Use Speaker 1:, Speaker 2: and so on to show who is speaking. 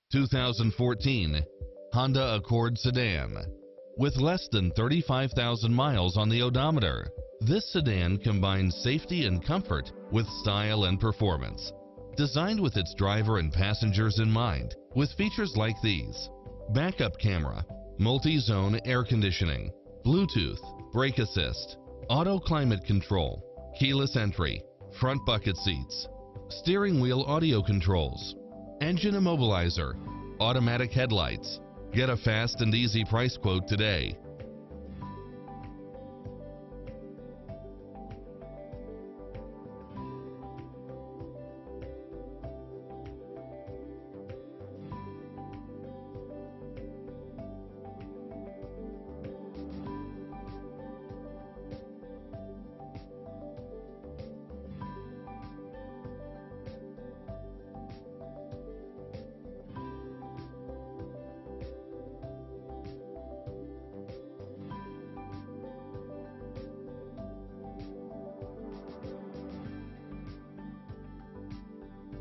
Speaker 1: 2014 Honda Accord Sedan. With less than 35,000 miles on the odometer, this sedan combines safety and comfort with style and performance. Designed with its driver and passengers in mind, with features like these: backup camera, multi-zone air conditioning, Bluetooth, brake assist, auto climate control, keyless entry, front bucket seats, steering wheel audio controls, engine immobilizer, automatic headlights. Get a fast and easy price quote today.